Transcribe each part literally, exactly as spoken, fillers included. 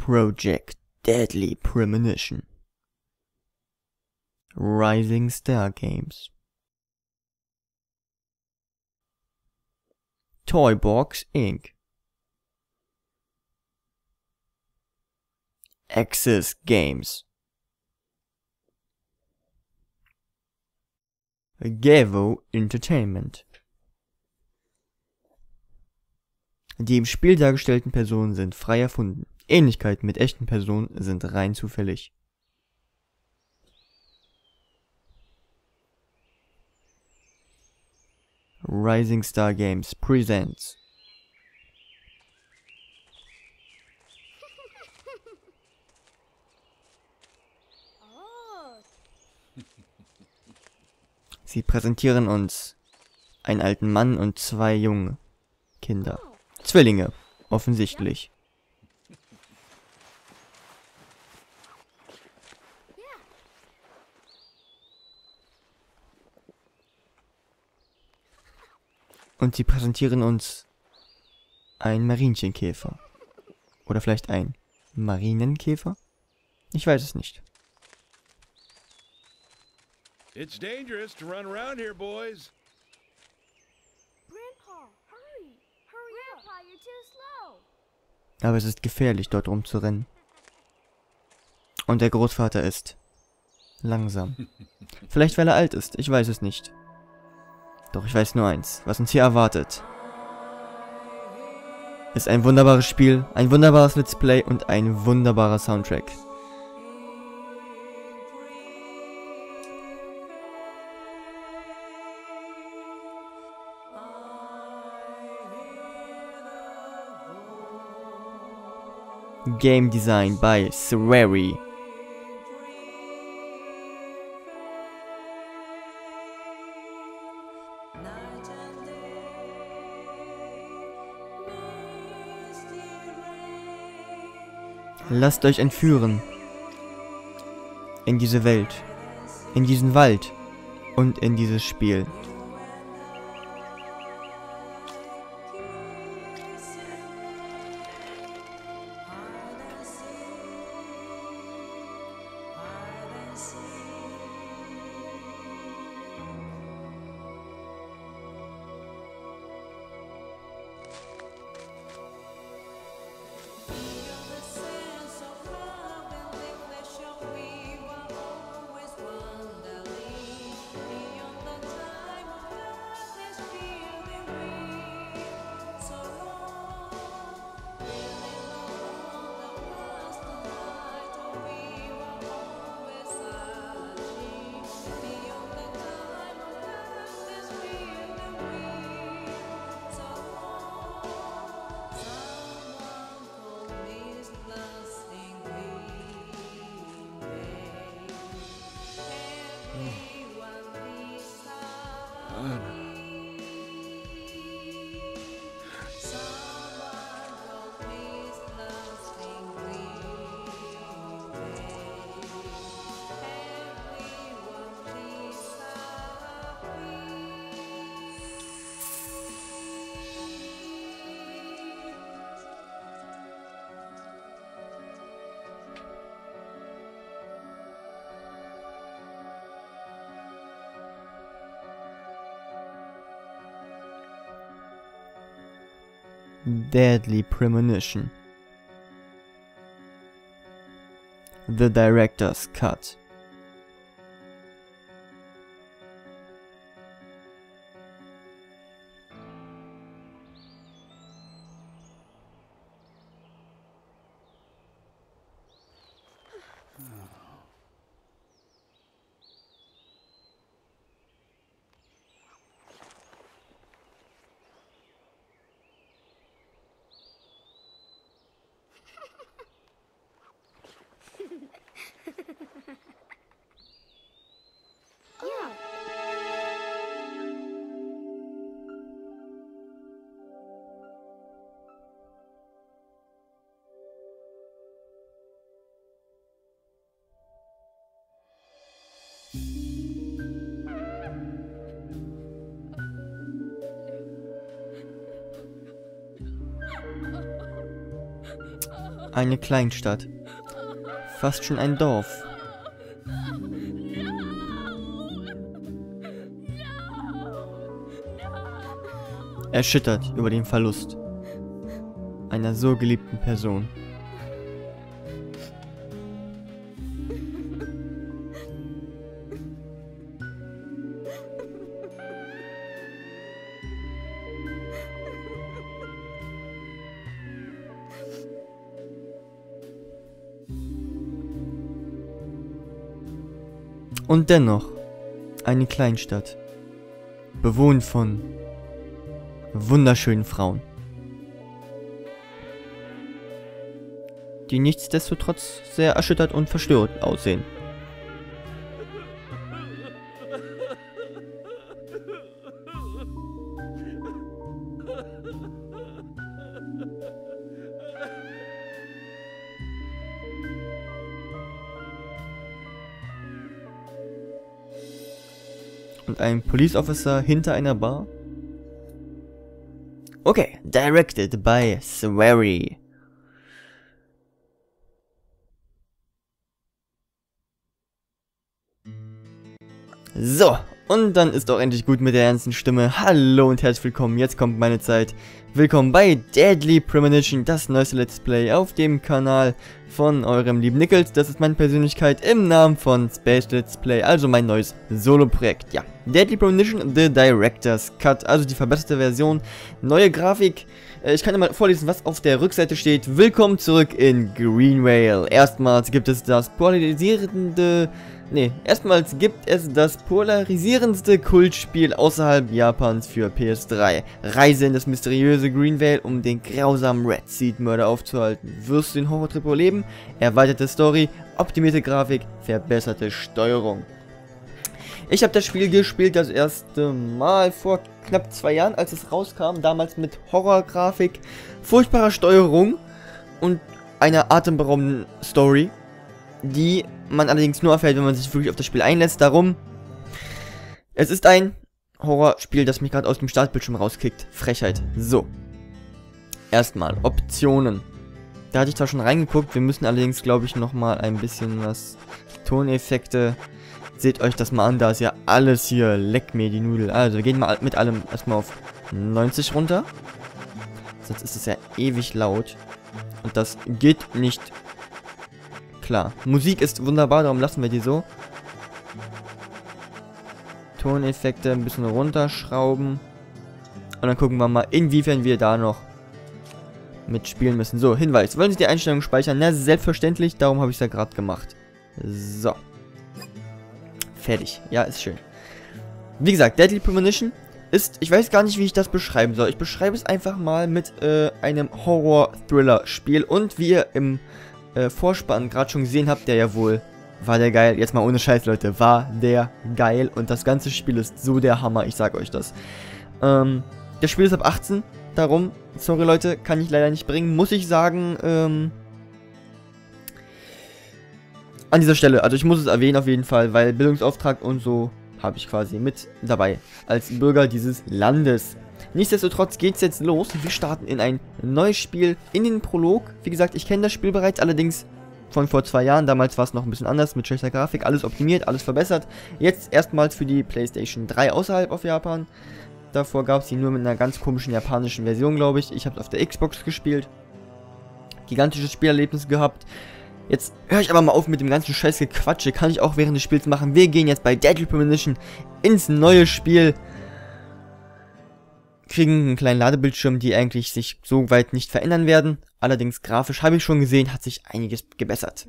Project Deadly Premonition. Rising Star Games. Toybox Incorporated. Axis Games. Gavo Entertainment. Die im Spiel dargestellten Personen sind frei erfunden. Ähnlichkeiten mit echten Personen sind rein zufällig. Rising Star Games presents Sie präsentieren uns einen alten Mann und zwei junge Kinder. Zwillinge, offensichtlich. Und sie präsentieren uns einen Marienchenkäfer. Oder vielleicht ein Marienkäfer? Ich weiß es nicht. It's dangerous to run around here, boys. Grandpa, hurry! Hurry Grandpa, up! You're too slow! Aber es ist gefährlich, dort rumzurennen. Und der Großvater ist langsam. Vielleicht, weil er alt ist, ich weiß es nicht. Doch ich weiß nur eins, was uns hier erwartet. Ist ein wunderbares Spiel, ein wunderbares Let's Play und ein wunderbarer Soundtrack. Game Design by Swery. Lasst euch entführen in diese Welt, in diesen Wald und in dieses Spiel. Deadly Premonition. The Director's Cut. Eine Kleinstadt. Fast schon ein Dorf. Erschüttert über den Verlust einer so geliebten Person. Und dennoch eine Kleinstadt, bewohnt von wunderschönen Frauen, die nichtsdestotrotz sehr erschüttert und verstört aussehen. Und ein Police Officer hinter einer Bar. Okay, directed by Swery. So, und dann ist auch endlich gut mit der ernsten Stimme. Hallo und herzlich willkommen, jetzt kommt meine Zeit. Willkommen bei Deadly Premonition, das neueste Let's Play auf dem Kanal von eurem lieben Nickels. Das ist meine Persönlichkeit im Namen von Space Let's Play, also mein neues Solo-Projekt. Ja, Deadly Premonition, The Director's Cut, also die verbesserte Version, neue Grafik. Ich kann ja mal vorlesen, was auf der Rückseite steht. Willkommen zurück in Greenvale. Erstmals gibt es das polarisierende... Nee, erstmals gibt es das polarisierendste Kultspiel außerhalb Japans für P S drei. Reise in das mysteriöse Greenvale, um den grausamen Red Seed Mörder aufzuhalten. Wirst du den Horrortrip erleben? Erweiterte Story, optimierte Grafik, verbesserte Steuerung. Ich habe das Spiel gespielt das erste Mal vor knapp zwei Jahren, als es rauskam. Damals mit Horrorgrafik, furchtbarer Steuerung und einer atemberaubenden Story, die man allerdings nur erfährt, wenn man sich wirklich auf das Spiel einlässt. Darum, es ist ein Horrorspiel, das mich gerade aus dem Startbildschirm rauskickt. Frechheit. So. Erstmal, Optionen. Da hatte ich zwar schon reingeguckt, wir müssen allerdings, glaube ich, nochmal ein bisschen was... Toneffekte. Seht euch das mal an, da ist ja alles hier. Leck mir die Nudel. Also, wir gehen mal mit allem erstmal auf neunzig runter. Sonst ist es ja ewig laut. Und das geht nicht... Klar. Musik ist wunderbar, darum lassen wir die so. Toneffekte ein bisschen runterschrauben. Und dann gucken wir mal, inwiefern wir da noch mitspielen müssen. So, Hinweis. Wollen Sie die Einstellungen speichern? Na, selbstverständlich. Darum habe ich es ja gerade gemacht. So. Fertig. Ja, ist schön. Wie gesagt, Deadly Premonition ist... Ich weiß gar nicht, wie ich das beschreiben soll. Ich beschreibe es einfach mal mit äh, einem Horror-Thriller-Spiel. Und wie ihr im... Äh, Vorspann gerade schon gesehen habt, der ja wohl, war der geil, jetzt mal ohne Scheiß, Leute, war der geil und das ganze Spiel ist so der Hammer, ich sag euch das. Ähm, das Spiel ist ab achtzehn, darum, sorry Leute, kann ich leider nicht bringen, muss ich sagen, ähm, an dieser Stelle, also ich muss es erwähnen auf jeden Fall, weil Bildungsauftrag und so habe ich quasi mit dabei, als Bürger dieses Landes. Nichtsdestotrotz geht's jetzt los. Wir starten in ein neues Spiel, in den Prolog. Wie gesagt, ich kenne das Spiel bereits, allerdings von vor zwei Jahren. Damals war es noch ein bisschen anders, mit schlechter Grafik, alles optimiert, alles verbessert. Jetzt erstmals für die PlayStation drei außerhalb auf Japan. Davor gab es die nur mit einer ganz komischen japanischen Version, glaube ich. Ich habe es auf der Xbox gespielt. Gigantisches Spielerlebnis gehabt. Jetzt höre ich aber mal auf mit dem ganzen Scheiß Gequatsche. Kann ich auch während des Spiels machen. Wir gehen jetzt bei Deadly Premonition ins neue Spiel. Kriegen einen kleinen Ladebildschirm, die eigentlich sich so weit nicht verändern werden. Allerdings grafisch, habe ich schon gesehen, hat sich einiges gebessert.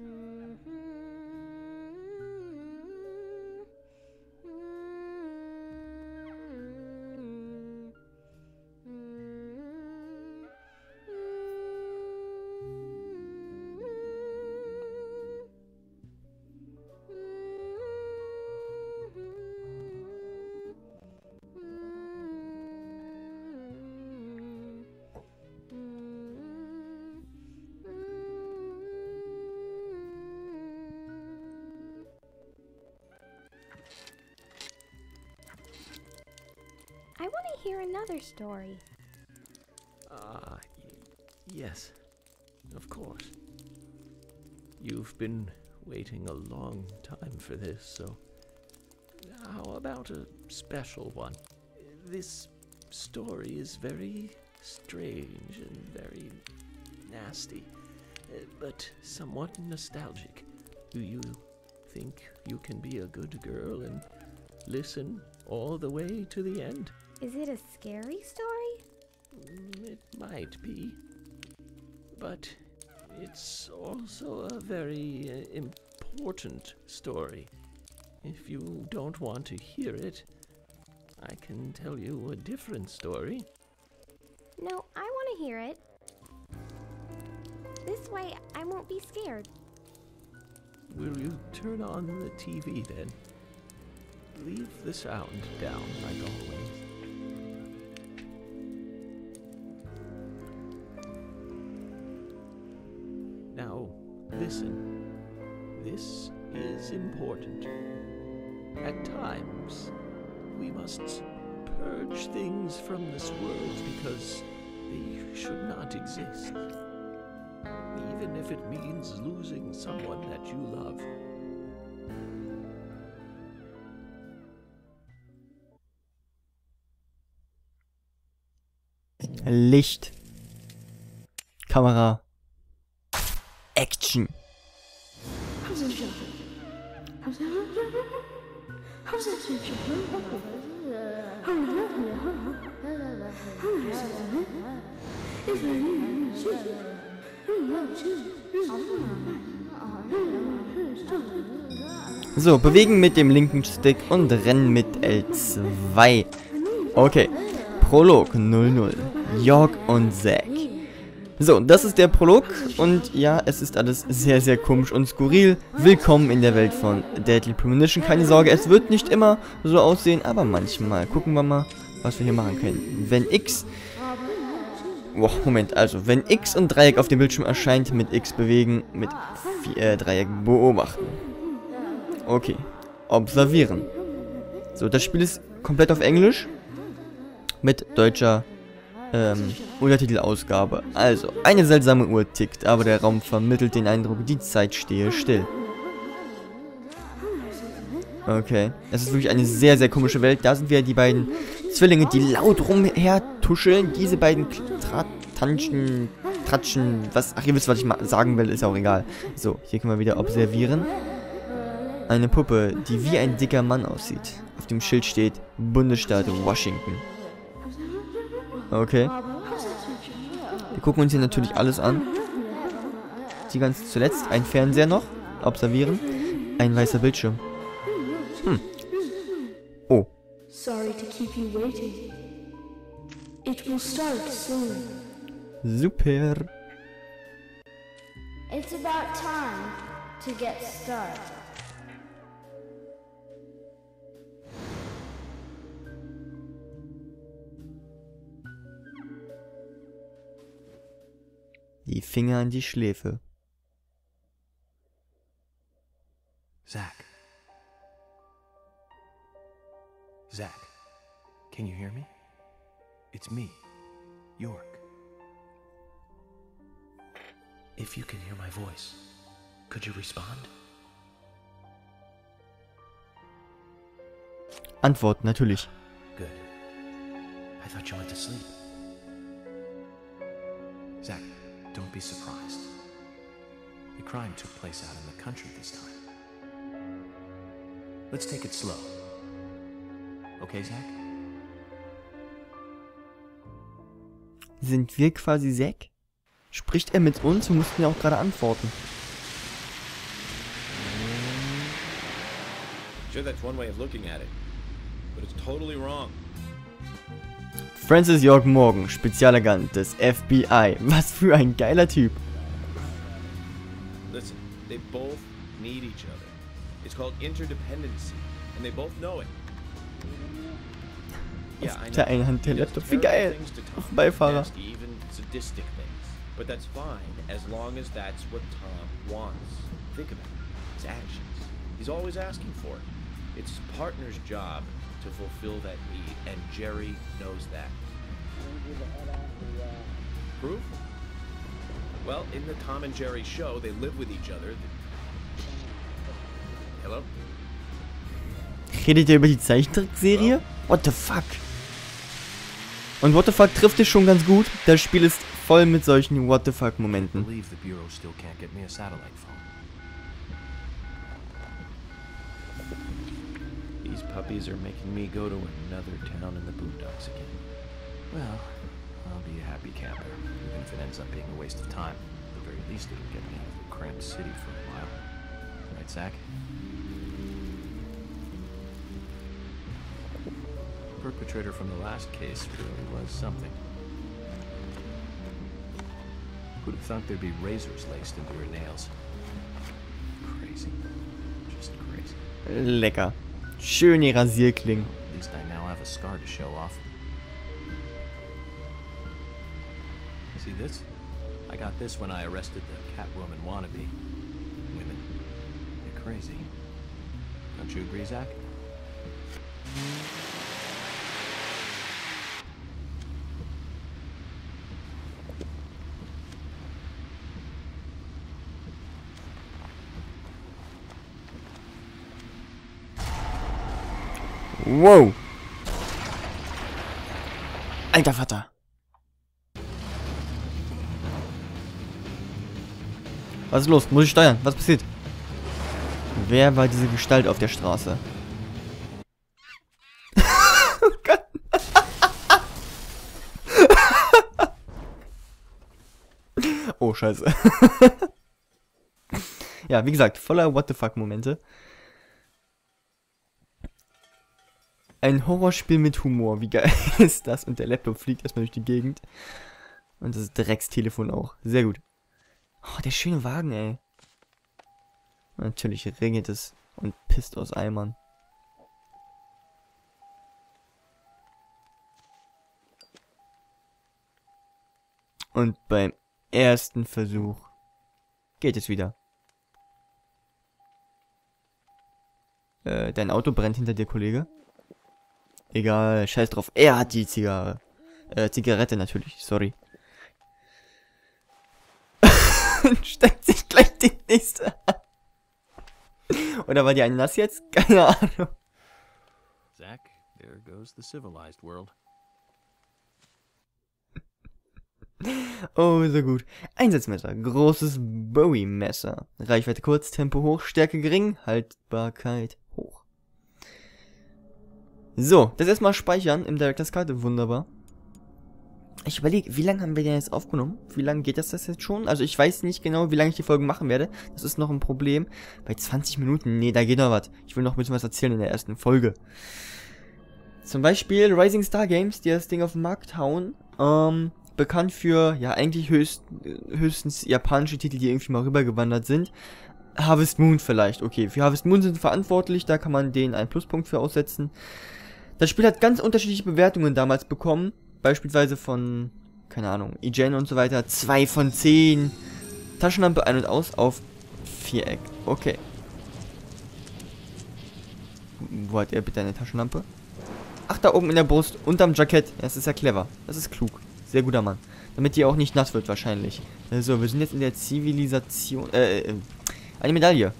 I want to hear another story. Ah, uh, yes, of course. you've been waiting a long time for this, so how about a special one? This story is very strange and very nasty, but somewhat nostalgic. Do you think you can be a good girl and listen all the way to the end? Is it a scary story? It might be, but it's also a very uh, important story. If you don't want to hear it, I can tell you a different story. No, I want to hear it. This way, I won't be scared. Will you turn on the T V then? Leave the sound down, like always. Now, listen. This is important. At times, we must purge things from this world because they should not exist. Even if it means losing someone that you love. Licht. Kamera. Action. So, bewegen mit dem linken Stick und rennen mit L zwei. Okay. Prolog null null. York und Zack. So, das ist der Prolog und ja, es ist alles sehr, sehr komisch und skurril. Willkommen in der Welt von Deadly Premonition. Keine Sorge, es wird nicht immer so aussehen, aber manchmal. Gucken wir mal, was wir hier machen können. Wenn X... Boah, Moment, also, wenn X und Dreieck auf dem Bildschirm erscheint, mit X bewegen, mit vier, äh, Dreieck beobachten. Okay, observieren. So, das Spiel ist komplett auf Englisch. Mit deutscher ähm, Untertitelausgabe. Also, eine seltsame Uhr tickt, aber der Raum vermittelt den Eindruck, die Zeit stehe still. Okay, es ist wirklich eine sehr, sehr komische Welt. Da sind wir die beiden Zwillinge, die laut rumhertuscheln. Diese beiden Tra Tanschen, Tratschen, was, ach, ihr wisst, was ich mal sagen will, ist auch egal. So, hier können wir wieder observieren. Eine Puppe, die wie ein dicker Mann aussieht. Auf dem Schild steht Bundesstaat Washington. Okay. Wir gucken uns hier natürlich alles an. Die ganz zuletzt ein Fernseher noch. Observieren. Ein weißer Bildschirm. Hm. Oh. Sorry to keep you waiting. It will start soon. Super. It's about time to get started. Die Finger an die Schläfe. Zack. Zack, can you hear me? It's me, York. If you can hear my voice, could you respond? Antwort, natürlich. Good. I thought you went to sleep. Zack, don't be surprised. The crime took place out in the country this time. Let's take it slow. Okay, Zack? Sind wir quasi Zack? Spricht er mit uns? Wir mussten ja auch gerade antworten. Sure, that's one way of looking at it, but it's totally wrong. Francis York Morgan, Spezialagent des F B I. Was für ein geiler Typ. Listen, they both need each other. It's called interdependency, and they both know it. Yeah, I Auf der einen Hand der Laptop. Wie geil. Auf Beifahrer. Even sadistic things. But that's fine as long as that's what Tom wants. Think about it. His actions. He's always asking for it. It's his partner's job to fulfill that need, and Jerry knows that. Proof? Well, in the Tom and Jerry show, they live with each other. Hello? Redet ihr über die Zeichentrickserie? What the fuck? Und What the fuck trifft es schon ganz gut. Das Spiel ist voll mit solchen What the fuck Momenten. believe the Bureau still can't get me a satellite phone. These puppies are making me go to another town in the boondocks again. Well, I'll be a happy camper, even if it ends up being a waste of time. At the very least, it'll get me out of the cramped city for a while. Right, Zach? The perpetrator from the last case really was something. Who'd have thought there'd be razors laced into her nails? Crazy. Just crazy. Lecker. Schöne Rasierklingen. At least I now have a scar to show off. See this? I got this when I arrested the Catwoman wannabe. Women. They're crazy. Don't you agree, Zach? Wow. Alter Vater. Was ist los? Muss ich steuern? Was passiert? Wer war diese Gestalt auf der Straße? Oh Gott. Oh, scheiße. Ja, wie gesagt, voller What the fuck Momente. Ein Horrorspiel mit Humor. Wie geil ist das? Und der Laptop fliegt erstmal durch die Gegend. Und das Dreckstelefon auch. Sehr gut. Oh, der schöne Wagen, ey. Natürlich regnet es und pisst aus Eimern. Und beim ersten Versuch geht es wieder. Äh, dein Auto brennt hinter dir, Kollege. Egal, scheiß drauf. Er hat die Zigarre. Äh, Zigarette natürlich, sorry. Steckt sich gleich die nächste an. Oder war die ein Nass jetzt? Keine Ahnung. Zach, there goes the civilized world. Oh, so gut. Einsatzmesser. Großes Bowie-Messer. Reichweite kurz, Tempo hoch, Stärke gering, Haltbarkeit hoch. So, das erstmal speichern im Director's Cut. Wunderbar. Ich überlege, wie lange haben wir denn jetzt aufgenommen? Wie lange geht das, das jetzt schon? Also ich weiß nicht genau, wie lange ich die Folgen machen werde. Das ist noch ein Problem. Bei zwanzig Minuten, nee, da geht noch was. Ich will noch ein bisschen was erzählen in der ersten Folge. Zum Beispiel Rising Star Games, die das Ding auf den Markt hauen. Ähm, bekannt für, ja, eigentlich höchst, höchstens japanische Titel, die irgendwie mal rübergewandert sind. Harvest Moon vielleicht, okay. Für Harvest Moon sind verantwortlich, da kann man denen einen Pluspunkt für aussetzen. Das Spiel hat ganz unterschiedliche Bewertungen damals bekommen. Beispielsweise von, keine Ahnung, I G N und so weiter. zwei von zehn. Taschenlampe ein- und aus auf Viereck. Okay. Wo hat er bitte eine Taschenlampe? Ach, da oben in der Brust, unterm Jackett. Das ist ja clever. Das ist klug. Sehr guter Mann. Damit die auch nicht nass wird wahrscheinlich. So, wir sind jetzt in der Zivilisation. Äh, äh, eine Medaille.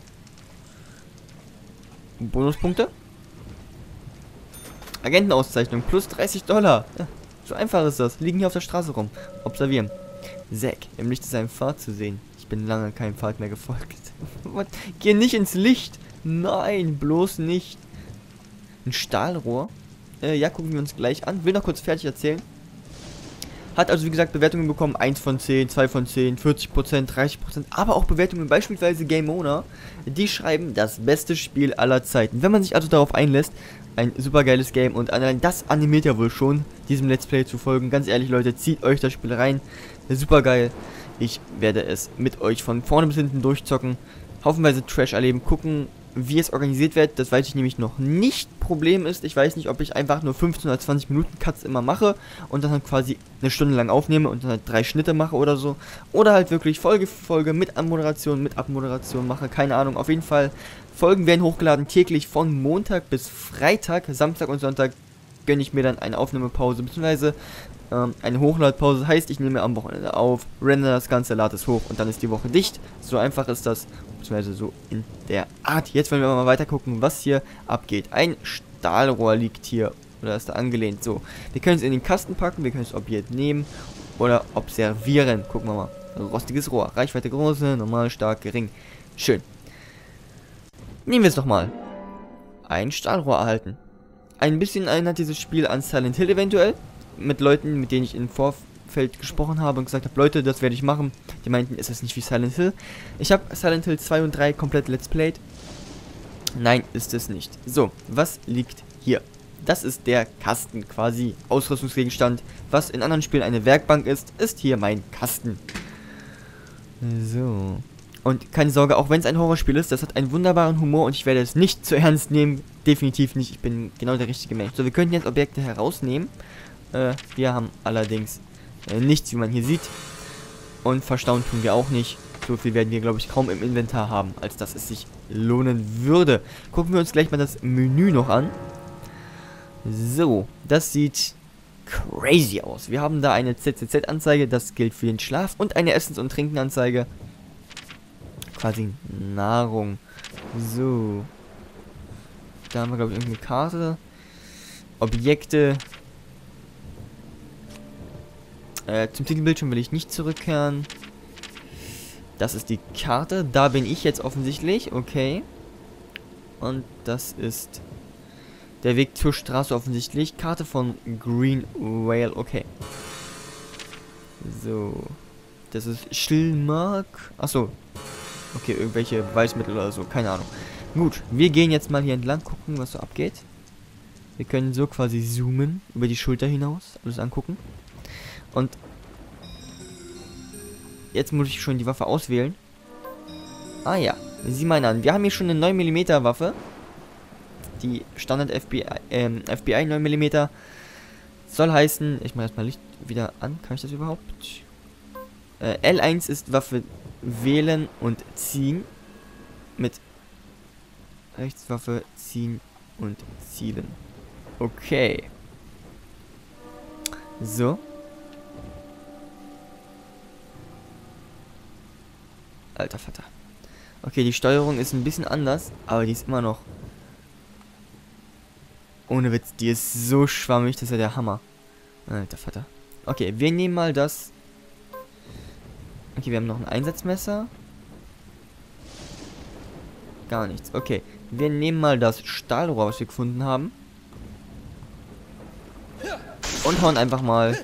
Bonuspunkte? Agentenauszeichnung, plus dreißig Dollar. Ja, so einfach ist das. Liegen hier auf der Straße rum. Observieren. Zack, im Licht ist ein Pfad zu sehen. Ich bin lange keinem Pfad mehr gefolgt. What? Geh nicht ins Licht. Nein, bloß nicht. Ein Stahlrohr. Äh, ja, gucken wir uns gleich an. Will noch kurz fertig erzählen. Hat also, wie gesagt, Bewertungen bekommen. eins von zehn, zwei von zehn, vierzig Prozent, dreißig Prozent. Aber auch Bewertungen, beispielsweise Game Owner. Die schreiben, das beste Spiel aller Zeiten. Wenn man sich also darauf einlässt, ein super geiles Game. Und allein das animiert ja wohl schon, diesem Let's Play zu folgen. Ganz ehrlich, Leute, zieht euch das Spiel rein. Super geil. Ich werde es mit euch von vorne bis hinten durchzocken. Haufenweise Trash erleben, gucken, wie es organisiert wird. Das weiß ich nämlich noch nicht. Problem ist, ich weiß nicht, ob ich einfach nur fünfzehn oder zwanzig Minuten Cuts immer mache und dann halt quasi eine Stunde lang aufnehme und dann halt drei Schnitte mache oder so. Oder halt wirklich Folge für Folge mit Anmoderation, mit Abmoderation mache. Keine Ahnung. Auf jeden Fall, Folgen werden hochgeladen täglich von Montag bis Freitag. Samstag und Sonntag gönne ich mir dann eine Aufnahmepause, beziehungsweise Ähm, eine Hochladpause heißt, ich nehme am Wochenende auf, render das Ganze, lade es hoch und dann ist die Woche dicht. So einfach ist das, beziehungsweise so in der Art. Jetzt wollen wir mal weiter gucken, was hier abgeht. Ein Stahlrohr liegt hier, oder ist da angelehnt. So, wir können es in den Kasten packen, wir können das Objekt nehmen oder observieren. Gucken wir mal. Rostiges Rohr, Reichweite große, normal, stark, gering. Schön. Nehmen wir es doch mal. Ein Stahlrohr erhalten. Ein bisschen erinnert dieses Spiel an Silent Hill eventuell. Mit Leuten, mit denen ich im Vorfeld gesprochen habe und gesagt habe, Leute, das werde ich machen. Die meinten, ist das nicht wie Silent Hill? Ich habe Silent Hill zwei und drei komplett let's played. Nein, ist es nicht. So, was liegt hier? Das ist der Kasten, quasi Ausrüstungsgegenstand. Was in anderen Spielen eine Werkbank ist, ist hier mein Kasten. So. Und keine Sorge, auch wenn es ein Horrorspiel ist, das hat einen wunderbaren Humor und ich werde es nicht zu ernst nehmen. Definitiv nicht. Ich bin genau der richtige Mensch. So, wir könnten jetzt Objekte herausnehmen. Äh, wir haben allerdings äh, nichts, wie man hier sieht. Und verstauen tun wir auch nicht. So viel werden wir, glaube ich, kaum im Inventar haben, als dass es sich lohnen würde. Gucken wir uns gleich mal das Menü noch an. So, das sieht crazy aus. Wir haben da eine Z Z Z-Anzeige, das gilt für den Schlaf. Und eine Essens- und Trinkenanzeige. Quasi Nahrung. So. Da haben wir, glaube ich, irgendeine Karte. Objekte. Äh, zum Titelbildschirm will ich nicht zurückkehren. Das ist die Karte. Da bin ich jetzt offensichtlich. Okay. Und das ist der Weg zur Straße offensichtlich. Karte von Green Whale. Okay. So. Das ist Schillmark. Achso. Okay, irgendwelche Beweismittel oder so. Keine Ahnung. Gut, wir gehen jetzt mal hier entlang, gucken, was so abgeht. Wir können so quasi zoomen, über die Schulter hinaus, alles angucken. Und jetzt muss ich schon die Waffe auswählen. Ah ja, sieh mal an. Wir haben hier schon eine neun Millimeter Waffe. Die Standard F B I, ähm, F B I neun Millimeter. Soll heißen, ich mache erstmal Licht wieder an. Kann ich das überhaupt? Äh, L eins ist Waffe wählen und ziehen. Mit Rechtswaffe ziehen und zielen. Okay. So. Alter Vater. Okay, die Steuerung ist ein bisschen anders, aber die ist immer noch... Ohne Witz, die ist so schwammig, das ist ja der Hammer. Alter Vater. Okay, wir nehmen mal das... Okay, wir haben noch ein Einsatzmesser. Gar nichts. Okay, wir nehmen mal das Stahlrohr, was wir gefunden haben. Und hauen einfach mal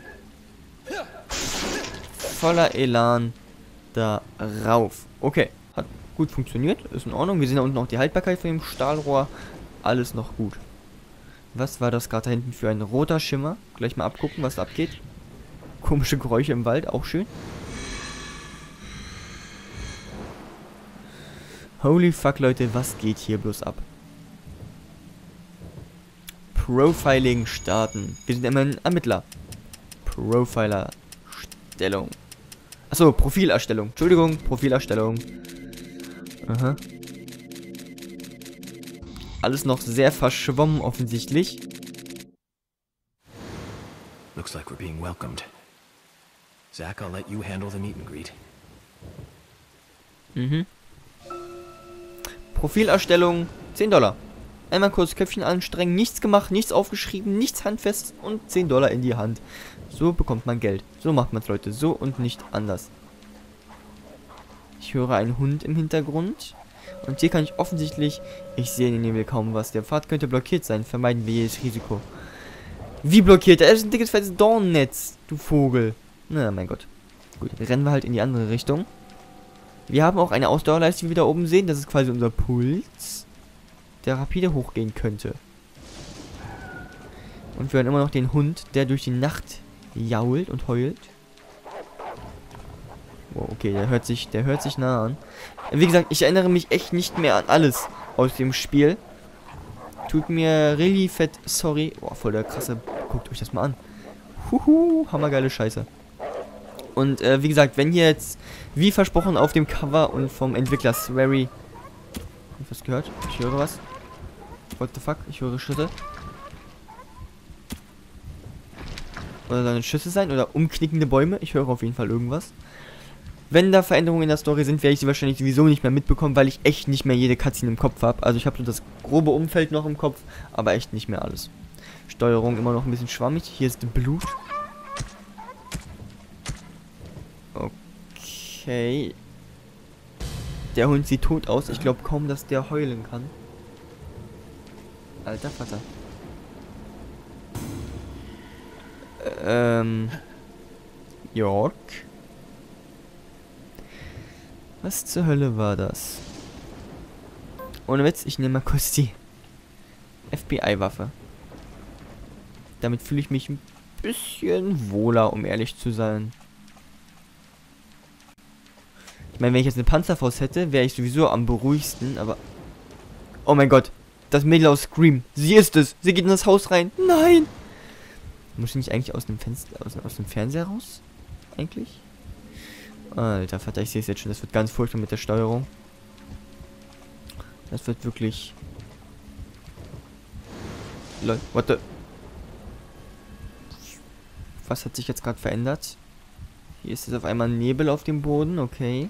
voller Elan darauf. Okay, hat gut funktioniert. Ist in Ordnung. Wir sehen da unten auch die Haltbarkeit von dem Stahlrohr. Alles noch gut. Was war das gerade da hinten für ein roter Schimmer? Gleich mal abgucken, was da abgeht. Komische Geräusche im Wald, auch schön. Holy fuck, Leute, was geht hier bloß ab? Profiling starten. Wir sind immer ein Ermittler. Profiler-Stellung. Achso, Profilerstellung. Entschuldigung, Profilerstellung. Aha. Alles noch sehr verschwommen offensichtlich. Looks like we're being welcomed. Zach, I'll let you handle the meet and greet. Mhm. Profilerstellung, zehn Dollar. Einmal kurz Köpfchen anstrengen, nichts gemacht, nichts aufgeschrieben, nichts handfest und zehn Dollar in die Hand. So bekommt man Geld. So macht man es, Leute. So und nicht anders. Ich höre einen Hund im Hintergrund. Und hier kann ich offensichtlich... Ich sehe in den Nebel kaum was. Der Pfad könnte blockiert sein. Vermeiden wir jedes Risiko. Wie blockiert? Da ist ein dickes, fettes Dornnetz, du Vogel. Na, mein Gott. Gut, rennen wir halt in die andere Richtung. Wir haben auch eine Ausdauerleiste, wie wir da oben sehen. Das ist quasi unser Puls, der rapide hochgehen könnte. Und wir hören immer noch den Hund, der durch die Nacht jault und heult. Wow, okay, der hört sich, der hört sich nah an. Wie gesagt, ich erinnere mich echt nicht mehr an alles aus dem Spiel. Tut mir really fett sorry. Boah, voll der krasse. Guckt euch das mal an. Huhu, hammergeile Scheiße. Und äh, wie gesagt, wenn hier jetzt, wie versprochen auf dem Cover und vom Entwickler Swery... Hab ich was gehört? Ich höre was. What the fuck? Ich höre Schritte. Oder sollen Schüsse sein? Oder umknickende Bäume? Ich höre auf jeden Fall irgendwas. Wenn da Veränderungen in der Story sind, werde ich sie wahrscheinlich sowieso nicht mehr mitbekommen, weil ich echt nicht mehr jede Cutscene im Kopf habe. Also ich habe so das grobe Umfeld noch im Kopf, aber echt nicht mehr alles. Steuerung immer noch ein bisschen schwammig. Hier ist Blut. Okay. Der Hund sieht tot aus. Ich glaube kaum, dass der heulen kann. Alter Vater. Ähm. York. Was zur Hölle war das? Ohne Witz, ich nehme mal kurz die F B I-Waffe. Damit fühle ich mich ein bisschen wohler, um ehrlich zu sein. Ich meine, wenn ich jetzt eine Panzerfaust hätte, wäre ich sowieso am beruhigsten, aber... Oh mein Gott, das Mädel aus Scream. Sie ist es. Sie geht in das Haus rein. Nein! Muss ich nicht eigentlich aus dem Fenster, aus, aus dem Fernseher raus? Eigentlich? Alter Vater, ich sehe es jetzt schon. Das wird ganz furchtbar mit der Steuerung. Das wird wirklich... Lol, what the... Was hat sich jetzt gerade verändert? Hier ist es auf einmal Nebel auf dem Boden, okay.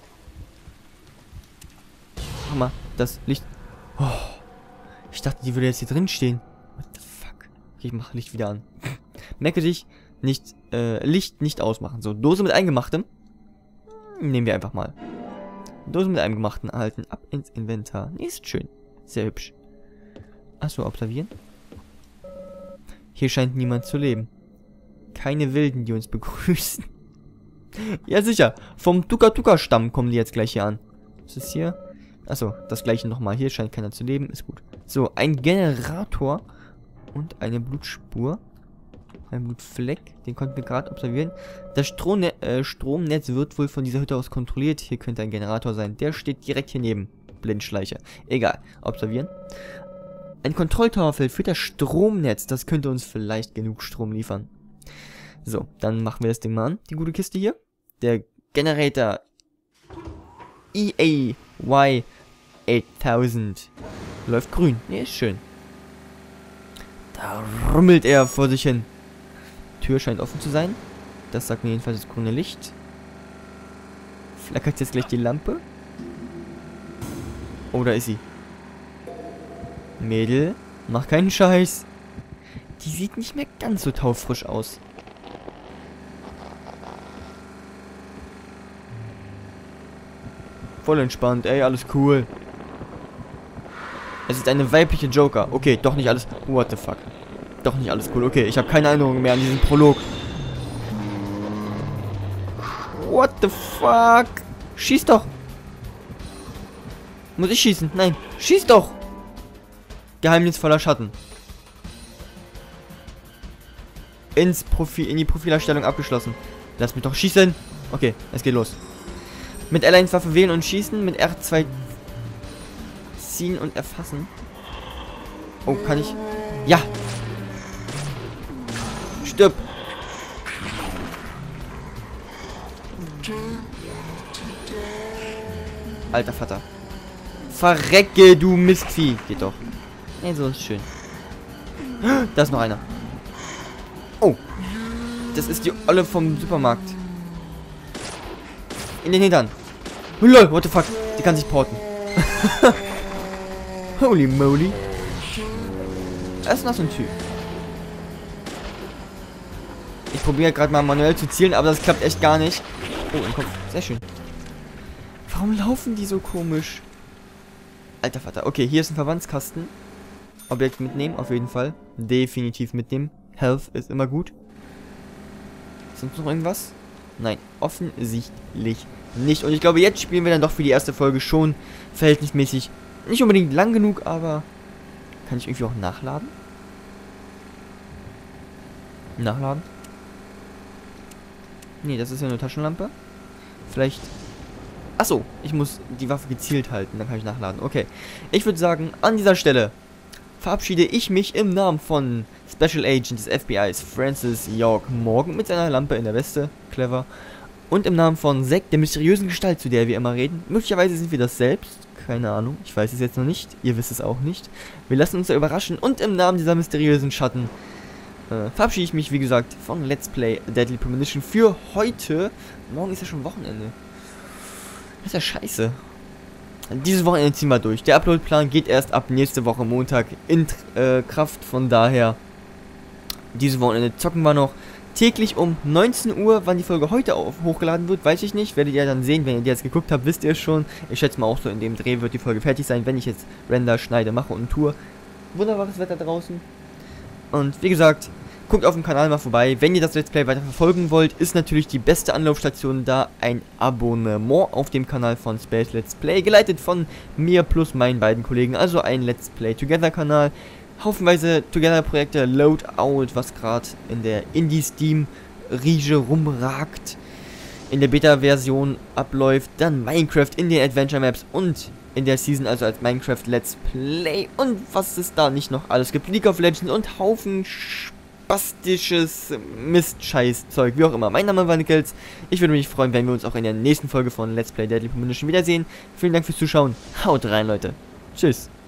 Guck mal, das Licht... Oh, ich dachte, die würde jetzt hier drin stehen. What the fuck? Okay, ich mache Licht wieder an. Merke dich, nicht, äh, Licht nicht ausmachen. So, Dose mit Eingemachtem. Nehmen wir einfach mal. Dose mit Eingemachten erhalten. Ab ins Inventar. Nee, ist schön. Sehr hübsch. Achso, observieren. Hier scheint niemand zu leben. Keine Wilden, die uns begrüßen. Ja, sicher. Vom Tuka-Tuka-Stamm kommen die jetzt gleich hier an. Was ist hier? Achso, das gleiche nochmal. Hier scheint keiner zu leben. Ist gut. So, ein Generator und eine Blutspur. Ein Blutfleck. Den konnten wir gerade observieren. Das Stromne äh, Stromnetz wird wohl von dieser Hütte aus kontrolliert. Hier könnte ein Generator sein. Der steht direkt hier neben. Blindschleicher. Egal. Observieren. Ein Kontrolltowerfeld für das Stromnetz. Das könnte uns vielleicht genug Strom liefern. So, dann machen wir das Ding mal an. Die gute Kiste hier. Der Generator E A Y achttausend. Läuft grün. Nee, ist schön. Da rummelt er vor sich hin. Tür scheint offen zu sein. Das sagt mir jedenfalls das grüne Licht. Flackert jetzt gleich die Lampe. Oh, da ist sie. Mädel, mach keinen Scheiß. Die sieht nicht mehr ganz so taufrisch aus. Voll entspannt, ey, alles cool. Es ist eine weibliche Joker. Okay, doch nicht alles... What the fuck. Doch nicht alles cool. Okay, ich habe keine Erinnerung mehr an diesen Prolog. What the fuck? Schieß doch. Muss ich schießen? Nein. Schieß doch. Geheimnisvoller Schatten. Ins Profil, in die Profilerstellung abgeschlossen. Lass mich doch schießen. Okay, es geht los. Mit L eins Waffe wählen und schießen. Mit R zwei ziehen und erfassen. Oh, kann ich... Ja. Stirb. Alter Vater. Verrecke, du Mistvieh. Geht doch. Nee, so ist schön. Da ist noch einer. Oh. Das ist die Olle vom Supermarkt. In den Hintern. Lol, what the fuck. Die kann sich porten. Holy moly. Das ist noch so ein Typ. Ich probiere gerade mal manuell zu zielen, aber das klappt echt gar nicht. Oh, im Kopf. Sehr schön. Warum laufen die so komisch? Alter Vater. Okay, hier ist ein Verbandskasten. Objekt mitnehmen, auf jeden Fall. Definitiv mitnehmen. Health ist immer gut. Ist sonst noch irgendwas? Nein, offensichtlich nicht. Und ich glaube, jetzt spielen wir dann doch für die erste Folge schon verhältnismäßig nicht unbedingt lang genug, aber kann ich irgendwie auch nachladen? Nachladen? Nee, das ist ja eine Taschenlampe. Vielleicht... Achso, ich muss die Waffe gezielt halten, dann kann ich nachladen. Okay, ich würde sagen, an dieser Stelle verabschiede ich mich im Namen von Special Agent des F B Is Francis York Morgan mit seiner Lampe in der Weste. Clever. Und im Namen von Zack, der mysteriösen Gestalt, zu der wir immer reden. Möglicherweise sind wir das selbst. Keine Ahnung. Ich weiß es jetzt noch nicht. Ihr wisst es auch nicht. Wir lassen uns da überraschen. Und im Namen dieser mysteriösen Schatten äh, verabschiede ich mich, wie gesagt, von Let's Play Deadly Premonition für heute. Morgen ist ja schon Wochenende. Das ist ja scheiße. Dieses Wochenende ziehen wir durch. Der Uploadplan geht erst ab nächste Woche Montag in äh, Kraft. Von daher, dieses Wochenende zocken wir noch. Täglich um neunzehn Uhr, wann die Folge heute auf, hochgeladen wird, weiß ich nicht. Werdet ihr dann sehen, wenn ihr die jetzt geguckt habt, wisst ihr es schon. Ich schätze mal auch so, in dem Dreh wird die Folge fertig sein, wenn ich jetzt Render, schneide, mache und tue. Wunderbares Wetter draußen. Und wie gesagt, guckt auf dem Kanal mal vorbei. Wenn ihr das Let's Play weiter verfolgen wollt, ist natürlich die beste Anlaufstation da ein Abonnement auf dem Kanal von Space Let's Play, geleitet von mir plus meinen beiden Kollegen, also ein Let's Play Together Kanal. Haufenweise Together-Projekte, Loadout, was gerade in der Indie-Steam-Riege rumragt, in der Beta-Version abläuft, dann Minecraft in den Adventure-Maps und in der Season, also als Minecraft Let's Play und was es da nicht noch alles gibt, League of Legends und Haufen spastisches Mist-Scheiß-Zeug, wie auch immer. Mein Name war Nickels, ich würde mich freuen, wenn wir uns auch in der nächsten Folge von Let's Play Deadly Premonition wiedersehen. Vielen Dank fürs Zuschauen, haut rein, Leute. Tschüss.